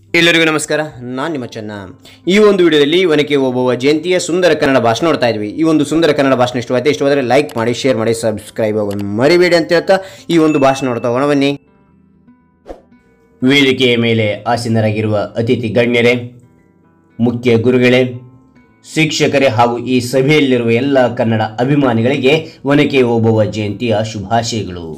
ಎಲ್ಲರಿಗೂ ನಮಸ್ಕಾರ. ನಾನು ನಿಮ್ಮ ಚೆನ್ನ. ಈ ಒಂದು ವಿಡಿಯೋದಲ್ಲಿ ಒನಕೆ ಓಬವ್ವ ಜಯಂತಿಯ ಸುಂದರ ಕನ್ನಡ ಭಾಷಣ ನೋಡ್ತಾ ಇದ್ವಿ. ಈ ಒಂದು ಸುಂದರ ಕನ್ನಡ ಭಾಷಣ ಇಷ್ಟವಾದರೆ ಲೈಕ್ ಮಾಡಿ, ಶೇರ್ ಮಾಡಿ, ಸಬ್ಸ್ಕ್ರೈಬ್ ಆಗೋದು ಮರಿಬೇಡಿ ಅಂತ ಹೇಳ್ತಾ ಈ ಒಂದು ಭಾಷಣ ನೋಡ್ತಾ ಹೋಗೋಣ ಬನ್ನಿ. ವೇದಿಕೆಯ ಮೇಲೆ ಆಸೀನರಾಗಿರುವ ಅತಿಥಿ ಗಣ್ಯರೇ, ಮುಖ್ಯ ಗುರುಗಳೇ, ಶಿಕ್ಷಕರೇ ಹಾಗೂ ಈ ಸಭೆಯಲ್ಲಿರುವ ಎಲ್ಲ ಕನ್ನಡ ಅಭಿಮಾನಿಗಳಿಗೆ ಒನಕೆ ಓಬವ್ವ ಜಯಂತಿಯ ಶುಭಾಶಯಗಳು.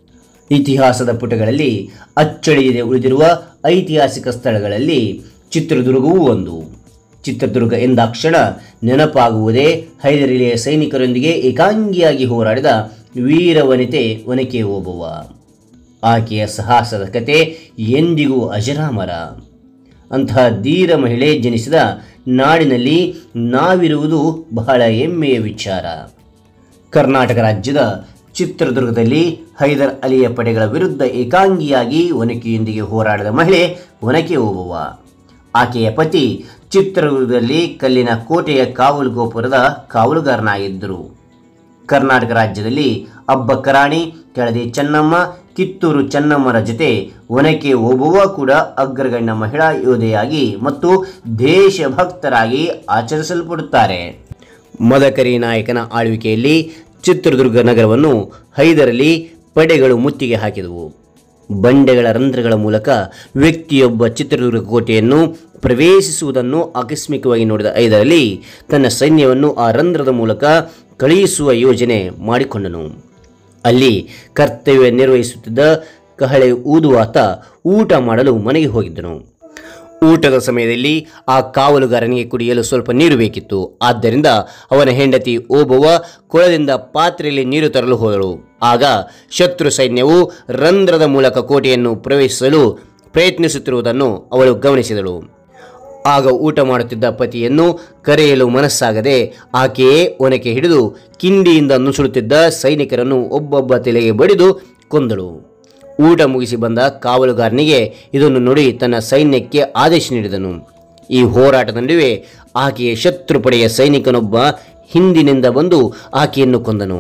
ಇತಿಹಾಸದ ಪುಟಗಳಲ್ಲಿ ಅಚ್ಚಳಿಯದೆ ಉಳಿದಿರುವ ಐತಿಹಾಸಿಕ ಸ್ಥಳಗಳಲ್ಲಿ ಚಿತ್ರದುರ್ಗವೂ ಒಂದು. ಚಿತ್ರದುರ್ಗ ಎಂದಾಕ್ಷಣ ನೆನಪಾಗುವುದೇ ಹೈದರಾಲಿಯ ಸೈನಿಕರೊಂದಿಗೆ ಏಕಾಂಗಿಯಾಗಿ ಹೋರಾಡಿದ ವೀರವನಿತೆ ಒನಕೆ ಓಬವ್ವ. ಆಕೆಯ ಸಾಹಸದ ಕತೆ ಎಂದಿಗೂ ಅಜರಾಮರ. ಅಂತಹ ಧೀರ ಮಹಿಳೆ ಜನಿಸಿದ ನಾಡಿನಲ್ಲಿ ನಾವಿರುವುದು ಬಹಳ ಹೆಮ್ಮೆಯ ವಿಚಾರ. ಕರ್ನಾಟಕ ರಾಜ್ಯದ ಚಿತ್ರದುರ್ಗದಲ್ಲಿ ಹೈದರ್ ಅಲಿಯ ಪಡೆಗಳ ವಿರುದ್ಧ ಏಕಾಂಗಿಯಾಗಿ ಒನಕೆಯೊಂದಿಗೆ ಹೋರಾಡಿದ ಮಹಿಳೆ ಒನಕೆ ಓಬವ್ವ. ಆಕೆಯ ಪತಿ ಚಿತ್ರದುರ್ಗದಲ್ಲಿ ಕಲ್ಲಿನ ಕೋಟೆಯ ಕಾವಲು ಗೋಪುರದ ಕಾವಲುಗಾರನಾಗಿದ್ದರು. ಕರ್ನಾಟಕ ರಾಜ್ಯದಲ್ಲಿ ಅಬ್ಬಕ್ಕರಾಣಿ, ಕೆಳದಿ ಚೆನ್ನಮ್ಮ, ಕಿತ್ತೂರು ಚೆನ್ನಮ್ಮರ ಜೊತೆ ಒನಕೆ ಓಬವ್ವ ಕೂಡ ಅಗ್ರಗಣ್ಯ ಮಹಿಳಾ ಯೋಧೆಯಾಗಿ ಮತ್ತು ದೇಶಭಕ್ತರಾಗಿ ಆಚರಿಸಲ್ಪಡುತ್ತಾರೆ. ಮದಕರಿ ನಾಯಕನ ಆಳ್ವಿಕೆಯಲ್ಲಿ ಚಿತ್ರದುರ್ಗ ನಗರವನ್ನು ಹೈದರಾಲಿ ಪಡೆಗಳು ಮುತ್ತಿಗೆ ಹಾಕಿದವು. ಬಂಡೆಗಳ ರಂಧ್ರಗಳ ಮೂಲಕ ವ್ಯಕ್ತಿಯೊಬ್ಬ ಚಿತ್ರದುರ್ಗ ಕೋಟೆಯನ್ನು ಪ್ರವೇಶಿಸುವುದನ್ನು ಆಕಸ್ಮಿಕವಾಗಿ ನೋಡಿದ ಹೈದರಾಲಿ ತನ್ನ ಸೈನ್ಯವನ್ನು ಆ ರಂಧ್ರದ ಮೂಲಕ ಕಳುಹಿಸುವ ಯೋಜನೆ ಮಾಡಿಕೊಂಡನು. ಅಲ್ಲಿ ಕರ್ತವ್ಯ ನಿರ್ವಹಿಸುತ್ತಿದ್ದ ಕಹಳೆ ಊದುವಾತ ಊಟ ಮಾಡಲು ಮನೆಗೆ ಹೋಗಿದ್ದನು. ಊಟದ ಸಮಯದಲ್ಲಿ ಆ ಕಾವಲುಗಾರನಿಗೆ ಕುಡಿಯಲು ಸ್ವಲ್ಪ ನೀರು ಬೇಕಿತ್ತು. ಆದ್ದರಿಂದ ಅವನ ಹೆಂಡತಿ ಓಬವ್ವ ಕೊಳದಿಂದ ಪಾತ್ರೆಯಲ್ಲಿ ನೀರು ತರಲು ಹೋದಳು. ಆಗ ಶತ್ರು ಸೈನ್ಯವು ರಂಧ್ರದ ಮೂಲಕ ಕೋಟೆಯನ್ನು ಪ್ರವೇಶಿಸಲು ಪ್ರಯತ್ನಿಸುತ್ತಿರುವುದನ್ನು ಅವಳು ಗಮನಿಸಿದಳು. ಆಗ ಊಟ ಮಾಡುತ್ತಿದ್ದ ಪತಿಯನ್ನು ಕರೆಯಲು ಮನಸ್ಸಾಗದೆ ಆಕೆಯೇ ಒನಕೆ ಹಿಡಿದು ಕಿಂಡಿಯಿಂದ ನುಸುಳುತ್ತಿದ್ದ ಸೈನಿಕರನ್ನು ಒಬ್ಬೊಬ್ಬ ತಲೆಗೆ ಬಡಿದು ಕೊಂದಳು. ಊಟ ಮುಗಿಸಿ ಬಂದ ಕಾವಲುಗಾರನಿಗೆ ಇದನ್ನು ನೋಡಿ ತನ್ನ ಸೈನ್ಯಕ್ಕೆ ಆದೇಶ ನೀಡಿದನು. ಈ ಹೋರಾಟದ ನಡುವೆ ಆಕೆಯ ಶತ್ರುಪಡೆಯ ಸೈನಿಕನೊಬ್ಬ ಹಿಂದಿನಿಂದ ಬಂದು ಆಕೆಯನ್ನು ಕೊಂದನು.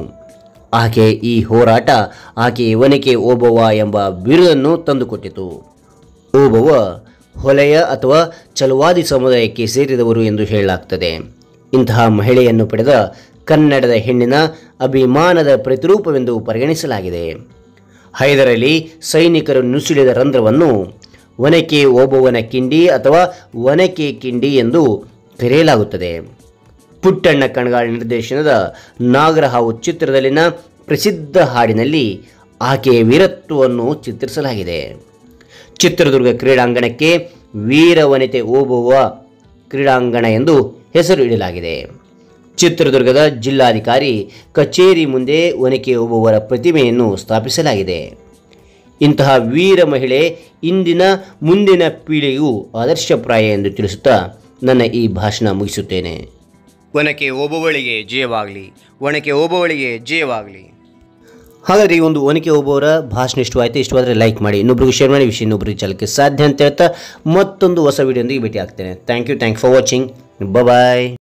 ಆಕೆ ಈ ಹೋರಾಟ ಆಕೆಯ ಒನಕೆ ಓಬವ್ವ ಎಂಬ ಬಿರುದನ್ನು ತಂದುಕೊಟ್ಟಿತು. ಓಬವ್ವ ಹೊಲೆಯ ಅಥವಾ ಚಲವಾದಿ ಸಮುದಾಯಕ್ಕೆ ಸೇರಿದವರು ಎಂದು ಹೇಳಲಾಗ್ತದೆ. ಇಂತಹ ಮಹಿಳೆಯನ್ನು ಪಡೆದ ಕನ್ನಡದ ಹೆಣ್ಣಿನ ಅಭಿಮಾನದ ಪ್ರತಿರೂಪವೆಂದು ಪರಿಗಣಿಸಲಾಗಿದೆ. ಹೈದರಾಲಿ ಸೈನಿಕರು ನುಸುಳಿದ ರಂಧ್ರವನ್ನು ಒನಕೆ ಓಬವ್ವನ ಕಿಂಡಿ ಅಥವಾ ಒನಕೆ ಕಿಂಡಿ ಎಂದು ಕರೆಯಲಾಗುತ್ತದೆ. ಪುಟ್ಟಣ್ಣ ಕಣಗಾಲ್ ನಿರ್ದೇಶನದ ನಾಗರಹಾವು ಚಿತ್ರದಲ್ಲಿನ ಪ್ರಸಿದ್ಧ ಹಾಡಿನಲ್ಲಿ ಆಕೆಯ ವೀರತ್ವವನ್ನು ಚಿತ್ರಿಸಲಾಗಿದೆ. ಚಿತ್ರದುರ್ಗ ಕ್ರೀಡಾಂಗಣಕ್ಕೆ ವೀರವನಿತೆ ಓಬವ್ವ ಕ್ರೀಡಾಂಗಣ ಎಂದು ಹೆಸರು ಇಡಲಾಗಿದೆ. ಚಿತ್ರದುರ್ಗದ ಜಿಲ್ಲಾಧಿಕಾರಿ ಕಚೇರಿ ಮುಂದೆ ಒನಕೆ ಓಬವ್ವರ ಪ್ರತಿಮೆಯನ್ನು ಸ್ಥಾಪಿಸಲಾಗಿದೆ. ಇಂತಹ ವೀರ ಮಹಿಳೆ ಇಂದಿನ ಮುಂದಿನ ಪೀಳಿಗೆಗೂ ಆದರ್ಶಪ್ರಾಯ ಎಂದು ತಿಳಿಸುತ್ತಾ ನನ್ನ ಈ ಭಾಷಣ ಮುಗಿಸುತ್ತೇನೆ. ಒನಕೆ ಓಬವ್ವಳಿಗೆ ಜಯವಾಗಲಿ, ಒನಕೆ ಓಬವ್ವಳಿಗೆ ಜಯವಾಗಲಿ. ಹಾಗಾದರೆ ಈ ಒಂದು ಒನಕೆ ಓಬವ್ವರ ಭಾಷಣ ಇಷ್ಟವಾದರೆ ಲೈಕ್ ಮಾಡಿ, ಇನ್ನೊಬ್ರಿಗೆ ಶೇರ್ ಮಾಡಿ, ವಿಷಯ ಇನ್ನೊಬ್ರಿಗೆ ಚಾಲಕ್ಕೆ ಸಾಧ್ಯ ಅಂತ ಹೇಳ್ತಾ ಮತ್ತೊಂದು ಹೊಸ ವಿಡಿಯೋದೊಂದಿಗೆ ಭೇಟಿ ಆಗ್ತೇನೆ. Thank you for watching. Bye.